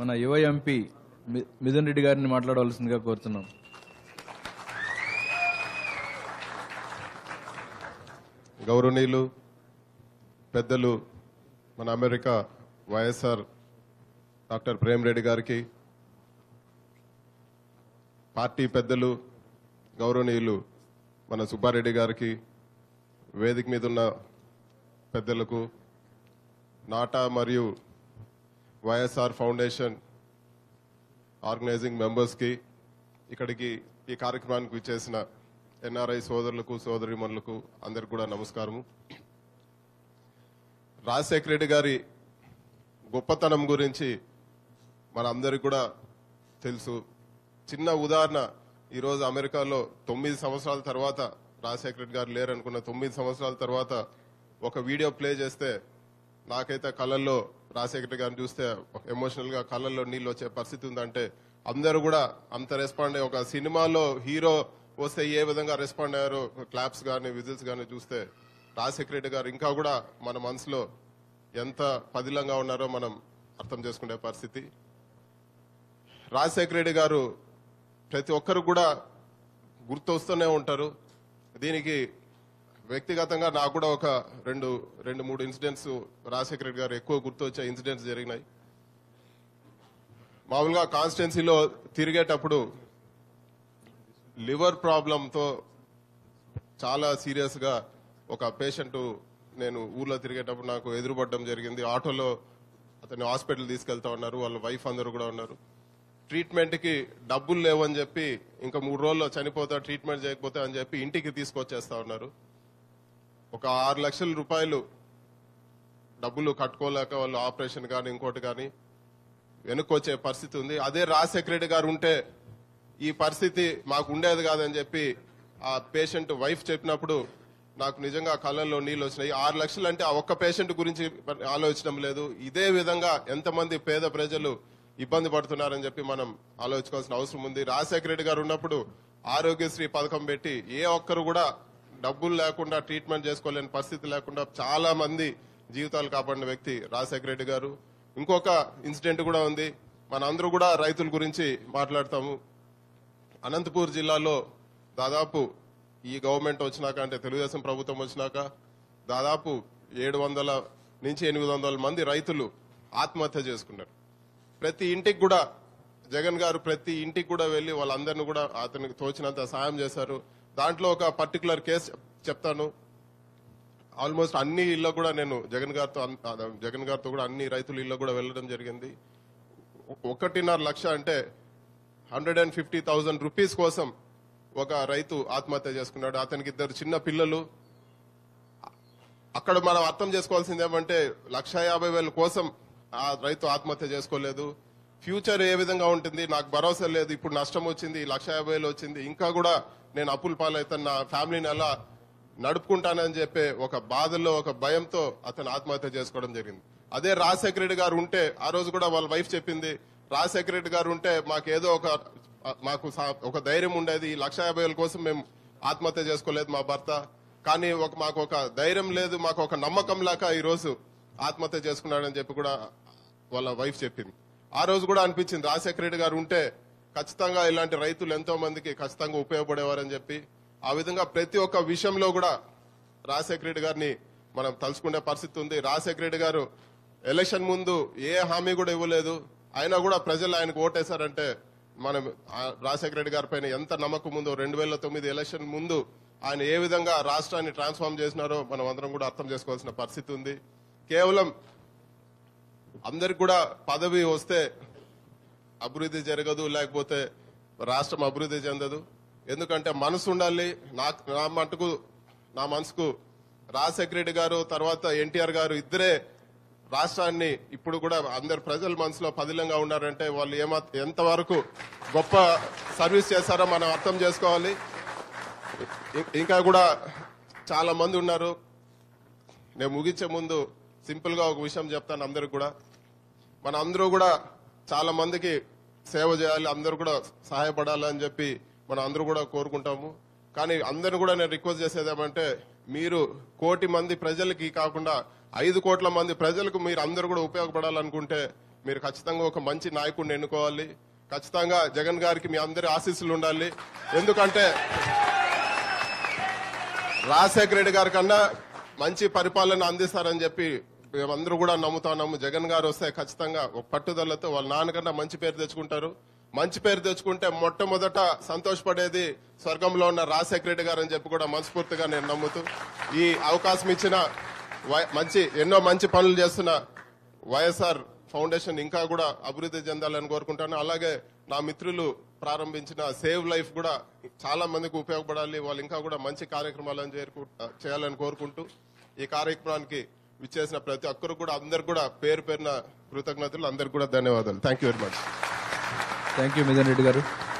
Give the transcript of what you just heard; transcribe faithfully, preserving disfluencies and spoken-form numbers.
మన యువ ఎంపీ మిథున్ రెడ్డి గారిని మాట్లాడవలసిందిగా కోరుతున్నాం. గౌరవనీయులు పెద్దలు మన America YSR doctor Prem Reddy గారికి, పార్టీ పెద్దలు గౌరవనీయులు మన సుబ్బారెడ్డి గారికి, వేదిక మీద ఉన్న పెద్దలకు, నాటా మరియు వైఎస్ఆర్ ఫౌండేషన్ ఆర్గనైజింగ్ మెంబర్స్కి, ఇక్కడికి ఈ కార్యక్రమానికి విచ్చేసిన ఎన్ఆర్ఐ సోదరులకు సోదరిమణులకు అందరికి కూడా నమస్కారము. రాజశేఖర రెడ్డి గారి గొప్పతనం గురించి మన అందరికి కూడా తెలుసు. చిన్న ఉదాహరణ, ఈరోజు అమెరికాలో తొమ్మిది సంవత్సరాల తర్వాత రాజశేఖర రెడ్డి గారు లేరనుకున్న తొమ్మిది సంవత్సరాల తర్వాత ఒక వీడియో ప్లే చేస్తే నాకైతే కళ్ళల్లో రాజశేఖర రెడ్డి గారిని చూస్తే ఎమోషనల్ గా కళ్ళల్లో నీళ్ళు వచ్చే పరిస్థితి ఉందంటే అందరూ కూడా అంత రెస్పాండ్ అయ్యి, ఒక సినిమాలో హీరో వస్తే ఏ విధంగా రెస్పాండ్ అయ్యారో క్లాప్స్ గానీ విజిల్స్ గానీ చూస్తే రాజశేఖర రెడ్డి గారు ఇంకా కూడా మన మనసులో ఎంత పదిలంగా ఉన్నారో మనం అర్థం చేసుకునే పరిస్థితి. రాజశేఖర రెడ్డి గారు ప్రతి ఒక్కరు కూడా గుర్తొస్తూనే ఉంటారు. దీనికి వ్యక్తిగతంగా నాకు కూడా ఒక రెండు రెండు మూడు ఇన్సిడెంట్స్ రాజశేఖర రెడ్డి గారు ఎక్కువ గుర్తొచ్చే ఇన్సిడెంట్స్ జరిగినాయి. మామూలుగా కాన్స్టిట్యున్సీలో తిరిగేటప్పుడు లివర్ ప్రాబ్లంతో చాలా సీరియస్ గా ఒక పేషెంట్ నేను ఊర్లో తిరిగేటప్పుడు నాకు ఎదురుపడడం జరిగింది. ఆటోలో అతన్ని హాస్పిటల్ తీసుకెళ్తా ఉన్నారు, వాళ్ళ వైఫ్ అందరూ కూడా ఉన్నారు. ట్రీట్మెంట్ కి డబ్బులు లేవని చెప్పి ఇంకా మూడు రోజుల్లో చనిపోతా, ట్రీట్మెంట్ చేయకపోతే అని చెప్పి ఇంటికి తీసుకొచ్చేస్తా ఉన్నారు. ఒక ఆరు లక్షల రూపాయలు డబ్బులు కట్టుకోలేక వాళ్ళు ఆపరేషన్ కానీ ఇంకోటి కానీ వెనుకొచ్చే పరిస్థితి ఉంది. అదే రాజశేఖర రెడ్డి గారు ఉంటే ఈ పరిస్థితి మాకు ఉండేది కాదని చెప్పి ఆ పేషెంట్ వైఫ్ చెప్పినప్పుడు నాకు నిజంగా కళ్ళల్లో నీళ్ళు వచ్చినాయి. ఆరు లక్షలు అంటే ఆ ఒక్క పేషెంట్ గురించి ఆలోచించడం లేదు, ఇదే విధంగా ఎంతమంది పేద ప్రజలు ఇబ్బంది పడుతున్నారని చెప్పి మనం ఆలోచించుకోవాల్సిన అవసరం ఉంది. రాజశేఖర రెడ్డి గారు ఉన్నప్పుడు ఆరోగ్యశ్రీ పథకం పెట్టి ఏ ఒక్కరు కూడా డబ్బులు లేకుండా ట్రీట్మెంట్ చేసుకోలేని పరిస్థితి లేకుండా చాలా మంది జీవితాలు కాపాడిన వ్యక్తి రాజశేఖర రెడ్డి గారు. ఇంకొక ఇన్సిడెంట్ కూడా ఉంది. మన అందరూ కూడా రైతుల గురించి మాట్లాడతాము. అనంతపూర్ జిల్లాలో దాదాపు ఈ గవర్నమెంట్ వచ్చినాక, అంటే తెలుగుదేశం ప్రభుత్వం వచ్చినాక దాదాపు ఏడు వందల నుంచి ఎనిమిది వందల మంది రైతులు ఆత్మహత్య చేసుకున్నారు. ప్రతి ఇంటికి కూడా జగన్ గారు ప్రతి ఇంటికి కూడా వెళ్లి వాళ్ళందరినీ కూడా అతనికి తోచినంత సాయం చేశారు. దాంట్లో ఒక పర్టికులర్ కేసు చెప్తాను. ఆల్మోస్ట్ అన్ని ఇళ్ల కూడా నేను జగన్ గారితో జగన్ గారితో కూడా అన్ని రైతుల ఇళ్ల కూడా వెళ్ళడం జరిగింది. ఒకటిన్నర లక్ష అంటే hundred and fifty thousand rupees కోసం ఒక రైతు ఆత్మహత్య చేసుకున్నాడు. అతనికి ఇద్దరు చిన్న పిల్లలు. అక్కడ మనం అర్థం చేసుకోవాల్సింది ఏమంటే లక్ష యాభై వేల కోసం ఆ రైతు ఆత్మహత్య చేసుకోలేదు. ఫ్యూచర్ ఏ విధంగా ఉంటుంది నాకు భరోసా లేదు, ఇప్పుడు నష్టం వచ్చింది, లక్ష యాభై వేలు వచ్చింది, ఇంకా కూడా నేను అప్పుల పాలైతాను, నా ఫ్యామిలీని ఎలా నడుపుకుంటానని చెప్పే ఒక బాధల్లో ఒక భయంతో అతను ఆత్మహత్య చేసుకోవడం జరిగింది. అదే రాజశేఖర రెడ్డి గారు ఉంటే, ఆ రోజు కూడా వాళ్ళ వైఫ్ చెప్పింది, రాజశేఖర రెడ్డి గారు ఉంటే మాకేదో ఒక మాకు ఒక ధైర్యం ఉండేది, లక్ష యాభై వేల కోసం మేము ఆత్మహత్య చేసుకోలేదు మా భర్త, కానీ ఒక మాకు ఒక ధైర్యం లేదు, మాకు ఒక నమ్మకం లేక ఈ రోజు ఆత్మహత్య చేసుకున్నాడని చెప్పి కూడా వాళ్ళ వైఫ్ చెప్పింది. ఆ రోజు కూడా అనిపించింది రాజశేఖర రెడ్డి గారు ఉంటే ఖచ్చితంగా ఇలాంటి రైతులు ఎంతో మందికి ఖచ్చితంగా ఉపయోగపడేవారని చెప్పి. ఆ విధంగా ప్రతి ఒక్క విషయంలో కూడా రాజశేఖర రెడ్డి గారిని మనం తలుచుకునే పరిస్థితి ఉంది. రాజశేఖర రెడ్డి గారు ఎలక్షన్ ముందు ఏ హామీ కూడా ఇవ్వలేదు, అయినా కూడా ప్రజలు ఆయనకు ఓటేశారంటే మనం రాజశేఖర రెడ్డి గారి పైన ఎంత నమ్మకం ఉందో. రెండు వేల తొమ్మిది ఎలక్షన్ ముందు ఆయన ఏ విధంగా రాష్ట్రాన్ని ట్రాన్స్ఫార్మ్ చేసినారో మనం అందరం కూడా అర్థం చేసుకోవాల్సిన పరిస్థితి ఉంది. కేవలం అందరికి కూడా పదవి వస్తే అభివృద్ధి జరగదు, లేకపోతే రాష్ట్రం అభివృద్ధి చెందదు. ఎందుకంటే మనసు ఉండాలి. నాకు నా మటుకు నా మనసుకు రాజశేఖర రెడ్డి గారు తర్వాత ఎన్టీఆర్ గారు ఇద్దరే రాష్ట్రాన్ని ఇప్పుడు కూడా అందరు ప్రజల మనసులో పదిలంగా ఉన్నారంటే వాళ్ళు ఏమా ఎంతవరకు గొప్ప సర్వీస్ చేశారో మనం అర్థం చేసుకోవాలి. ఇంకా కూడా చాలా మంది ఉన్నారు. నేను ముగించే ముందు సింపుల్ గా ఒక విషయం చెప్తాను అందరికి కూడా. మన అందరూ కూడా చాలా మందికి సేవ చేయాలి, అందరూ కూడా సహాయపడాలని చెప్పి మనం అందరూ కూడా కోరుకుంటాము. కానీ అందరిని కూడా నేను రిక్వెస్ట్ చేసేది ఏమంటే, మీరు కోటి మంది ప్రజలకి కాకుండా ఐదు కోట్ల మంది ప్రజలకు మీరు అందరూ కూడా ఉపయోగపడాలనుకుంటే మీరు ఖచ్చితంగా ఒక మంచి నాయకుడిని ఎన్నుకోవాలి. ఖచ్చితంగా జగన్ గారికి మీ అందరి ఆశీస్సులు ఉండాలి. ఎందుకంటే రాజశేఖర రెడ్డి గారి కన్నా మంచి పరిపాలన అందిస్తారని చెప్పి మేమందరూ కూడా నమ్ముతున్నాము. జగన్ గారు వస్తే ఖచ్చితంగా ఒక పట్టుదలతో వాళ్ళ నాన్నకన్నా మంచి పేరు తెచ్చుకుంటారు. మంచి పేరు తెచ్చుకుంటే మొట్టమొదట సంతోషపడేది స్వర్గంలో ఉన్న రాజశేఖర రెడ్డి గారు అని చెప్పి కూడా మనస్ఫూర్తిగా నేను నమ్ముతూ ఈ అవకాశం ఇచ్చిన మంచి ఎన్నో మంచి పనులు చేస్తున్న వైఎస్ఆర్ ఫౌండేషన్ ఇంకా కూడా అభివృద్ధి చెందాలని కోరుకుంటాను. అలాగే నా మిత్రులు ప్రారంభించిన సేవ్ లైఫ్ కూడా చాలా మందికి ఉపయోగపడాలి. వాళ్ళు ఇంకా కూడా మంచి కార్యక్రమాలను చేయాలని కోరుకుంటూ ఈ కార్యక్రమానికి విచ్చేసిన ప్రతి ఒక్కరు కూడా అందరు కూడా పేరు పేరున కృతజ్ఞతలు. అందరికి కూడా ధన్యవాదాలు. Thank you very much. Thank you Mithun Reddy గారు.